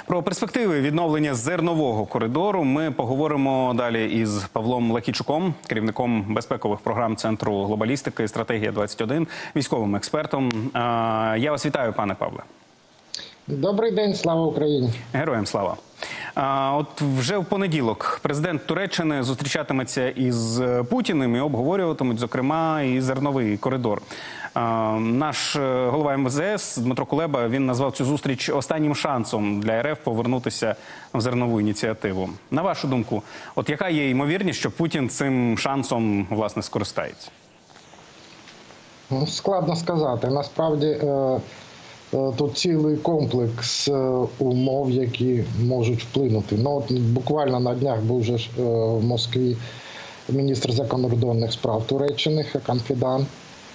Про перспективи відновлення зернового коридору ми поговоримо далі із Павлом Лакійчуком, керівником безпекових програм Центру глобалістики «Стратегія-21», військовим експертом. Я вас вітаю, пане Павле. Добрий день, слава Україні. Героям слава. От вже в понеділок президент Туреччини зустрічатиметься із Путіним і обговорюватимуть, зокрема, і зерновий коридор. Наш голова МВС Дмитро Кулеба, він назвав цю зустріч останнім шансом для РФ повернутися в зернову ініціативу. На вашу думку, от яка є ймовірність, що Путін цим шансом, власне, скористається? Складно сказати. Насправді, тут цілий комплекс умов, які можуть вплинути. Ну, от буквально на днях був вже в Москві міністр закордонних справ Туреччини Хакан Фідан.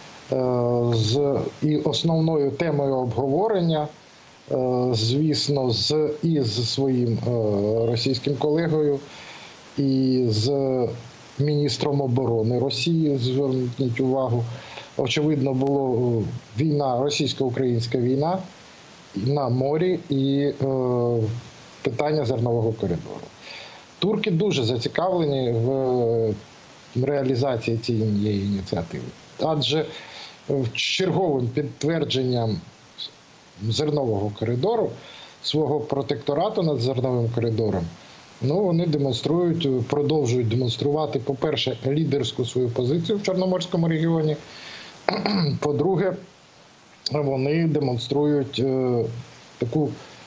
І основною темою обговорення, звісно, із своїм російським колегою, і з міністром оборони Росії, зверніть увагу, очевидно, була війна, російсько-українська війна на морі і питання зернового коридору. Турки дуже зацікавлені в реалізації цієї ініціативи, адже черговим підтвердженням зернового коридору, свого протекторату над зерновим коридором, вони продовжують демонструвати, по-перше, лідерську свою позицію в Чорноморському регіоні, по-друге, вони демонструють таку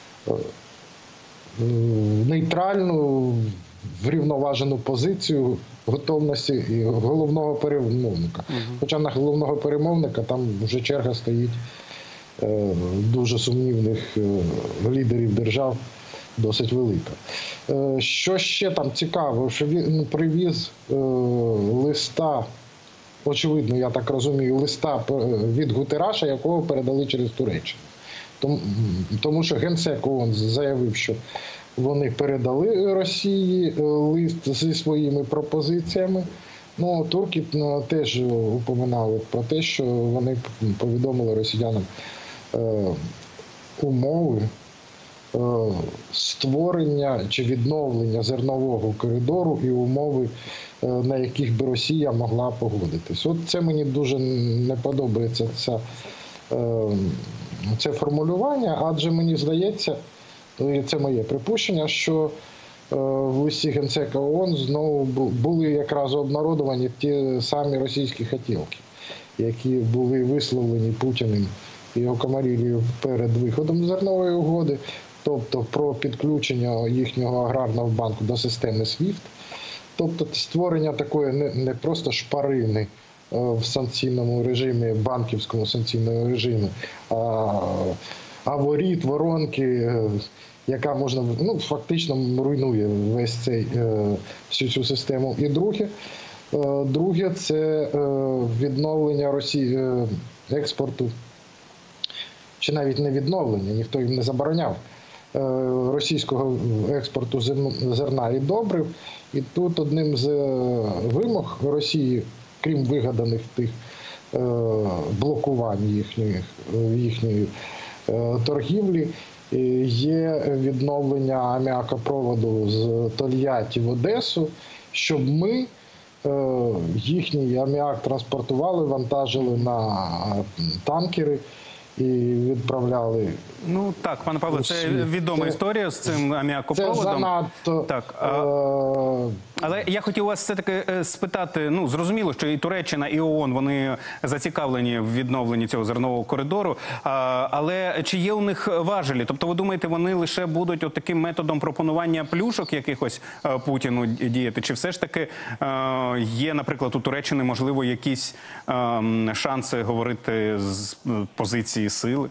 нейтральну, врівноважену позицію готовності і головного перемовника. Хоча на головного перемовника там вже черга стоїть дуже сумнівних лідерів держав, досить велика. Що ще там цікаво, що він привіз листа, очевидно, я так розумію, листа від Гутерреша, якого передали через Туреччину. Тому що Генсек ООН заявив, що вони передали Росії лист зі своїми пропозиціями. Турки теж упоминали про те, що вони повідомили росіянам умови створення чи відновлення зернового коридору і умови, на яких би Росія могла погодитись. От це мені дуже не подобається, це формулювання, адже мені здається, і це моє припущення, що в листі Генсека ООН знову були якраз обнародовані ті самі російські хотілки, які були висловлені Путіним і його комарілію перед виходом з зернової угоди, тобто про підключення їхнього аграрного банку до системи SWIFT, тобто створення такої не просто шпарини в санкційному режимі, банківському санкційному режимі, а воріт, воронки, яка можна, фактично руйнує всю цю систему. І друге це відновлення Росії експорту, чи навіть не відновлення, ніхто їм не забороняв, російського експорту зерна і добрив. І тут одним з вимог Росії, крім вигаданих тих блокувань їхньої торгівлі, є відновлення аміакопроводу з Тольятті в Одесу, щоб ми їхній аміак транспортували, вантажили на танкери і відправляли. Ну так, пане Павле, це відома історія з цим аміакопроводом. Це занадто... Так, але я хотів вас все-таки спитати, зрозуміло, що і Туреччина, і ООН, вони зацікавлені в відновленні цього зернового коридору, але чи є у них важелі? Тобто ви думаєте, вони лише будуть от таким методом пропонування плюшок якихось Путіну діяти? Чи все ж таки є, наприклад, у Туреччини, можливо, якісь шанси говорити з позиції сили?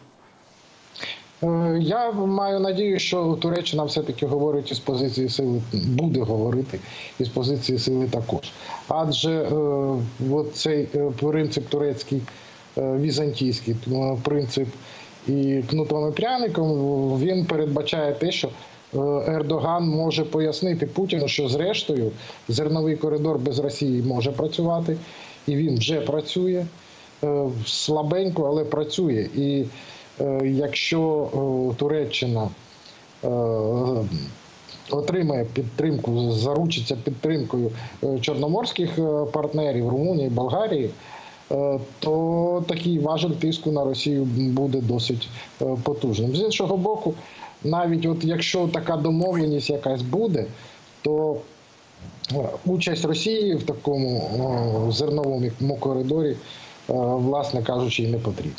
Я маю надію, що Туреччина все-таки говорить із позиції сили, буде говорити із позиції сили також. Адже цей принцип турецький, візантійський принцип і кнутом і пряником, він передбачає те, що Ердоган може пояснити Путіну, що зрештою зерновий коридор без Росії може працювати, і він вже працює, слабенько, але працює. І якщо Туреччина отримає підтримку, заручиться підтримкою чорноморських партнерів Румунії, Болгарії, то такий важіль тиску на Росію буде досить потужним. З іншого боку, навіть от якщо така домовленість якась буде, то участь Росії в такому зерновому коридорі, власне кажучи, і не потрібна.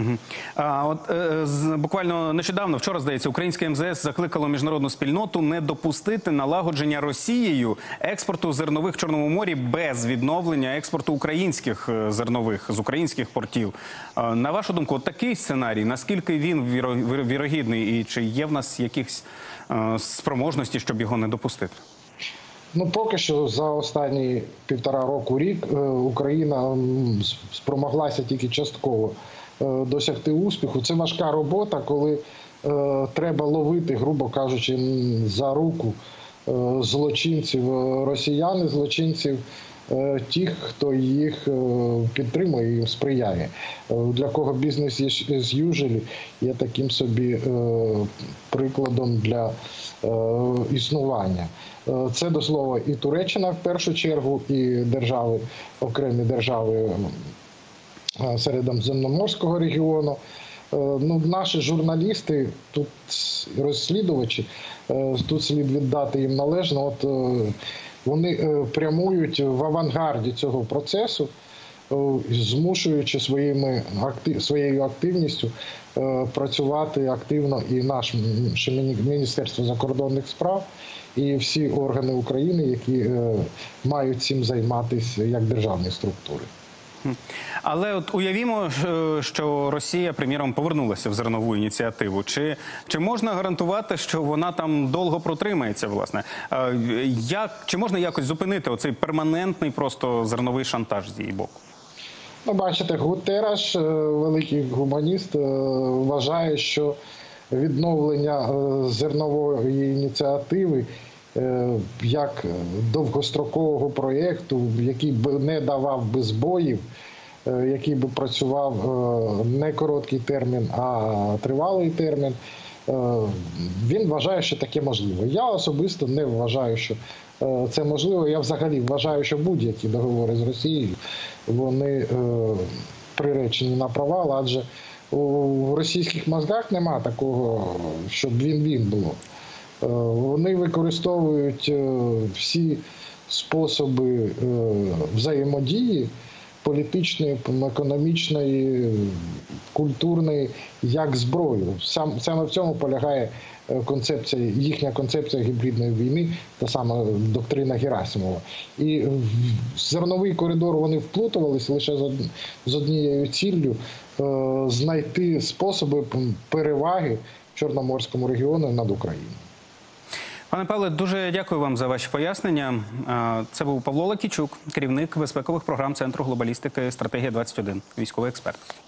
Буквально нещодавно, вчора, здається, українське МЗС закликало міжнародну спільноту не допустити налагодження Росією експорту зернових в Чорному морі без відновлення експорту українських зернових з українських портів. На вашу думку, такий сценарій, наскільки він вірогідний і чи є в нас якісь спроможності, щоб його не допустити? Ну, поки що за останні 1,5 року-рік Україна спромоглася тільки частково досягти успіху. Це важка робота, коли треба ловити, грубо кажучи, за руку злочинців, росіян, злочинців, тих, хто їх підтримує і їм сприяє. Для кого бізнес as usual є таким собі прикладом для існування. Це, до слова, і Туреччина в першу чергу, і держави, окремі держави Середземноморського регіону. Ну, наші журналісти, тут розслідувачі, тут слід віддати їм належно, от вони прямують в авангарді цього процесу, змушуючи своєю активністю працювати активно і наше Міністерство закордонних справ, і всі органи України, які мають цим займатися як державні структури. Але от уявімо, що Росія, приміром, повернулася в зернову ініціативу. Чи можна гарантувати, що вона там довго протримається, власне? Чи можна якось зупинити оцей перманентний просто зерновий шантаж з її боку? Ну, бачите, Гутерреш, великий гуманіст, вважає, що відновлення зернової ініціативи як довгострокового проєкту, який б не давав би збоїв, який би працював не короткий термін, а тривалий термін, він вважає, що таке можливо. Я особисто не вважаю, що це можливо. Я взагалі вважаю, що будь-які договори з Росією, вони приречені на провал, адже у російських мозгах нема такого, щоб він було. Вони використовують всі способи взаємодії політичної, економічної, культурної, як зброю. Саме в цьому полягає їхня концепція гібридної війни, та сама доктрина Герасимова. І в зерновий коридор вони вплутувалися лише з однією ціллю – знайти способи переваги в Чорноморському регіоні над Україною. Пане Павле, дуже дякую вам за ваші пояснення. Це був Павло Лакійчук, керівник безпекових програм Центру глобалістики «Стратегія-21», військовий експерт.